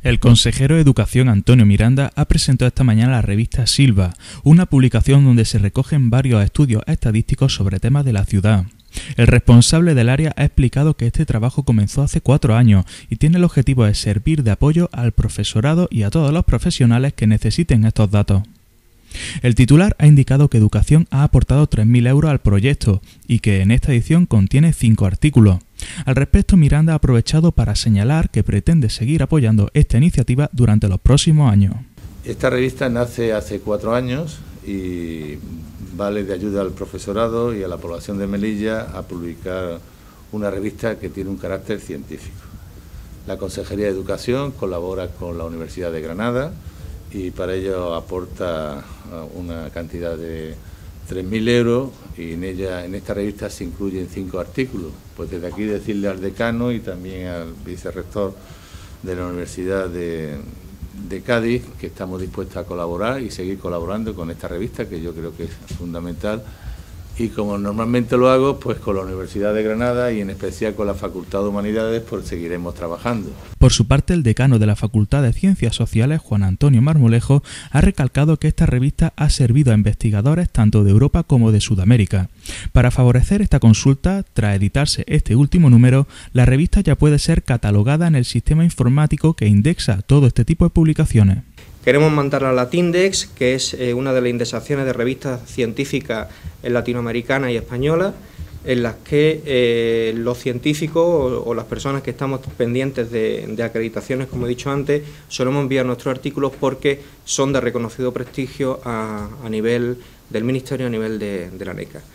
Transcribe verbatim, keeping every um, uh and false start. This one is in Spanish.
El consejero de Educación, Antonio Miranda, ha presentado esta mañana la revista Silva, una publicación donde se recogen varios estudios estadísticos sobre temas de la ciudad. El responsable del área ha explicado que este trabajo comenzó hace cuatro años y tiene el objetivo de servir de apoyo al profesorado y a todos los profesionales que necesiten estos datos. El titular ha indicado que Educación ha aportado tres mil euros al proyecto y que en esta edición contiene cinco artículos. Al respecto, Miranda ha aprovechado para señalar que pretende seguir apoyando esta iniciativa durante los próximos años. Esta revista nace hace cuatro años y vale de ayuda al profesorado y a la población de Melilla a publicar una revista que tiene un carácter científico. La Consejería de Educación colabora con la Universidad de Granada y para ello aporta una cantidad de tres mil euros y en ella, en esta revista se incluyen cinco artículos. Pues desde aquí decirle al decano y también al vicerrector de la Universidad de, de Cádiz que estamos dispuestos a colaborar y seguir colaborando con esta revista, que yo creo que es fundamental. Y como normalmente lo hago, pues con la Universidad de Granada y en especial con la Facultad de Humanidades, pues seguiremos trabajando. Por su parte, el decano de la Facultad de Ciencias Sociales, Juan Antonio Marmolejo, ha recalcado que esta revista ha servido a investigadores tanto de Europa como de Sudamérica. Para favorecer esta consulta, tras editarse este último número, la revista ya puede ser catalogada en el sistema informático que indexa todo este tipo de publicaciones. Queremos montar la Latindex, que es eh, una de las indexaciones de revistas científicas latinoamericanas y españolas, en las que eh, los científicos o, o las personas que estamos pendientes de, de acreditaciones, como he dicho antes, solemos enviar nuestros artículos porque son de reconocido prestigio a, a nivel del Ministerio, a nivel de, de la NECA.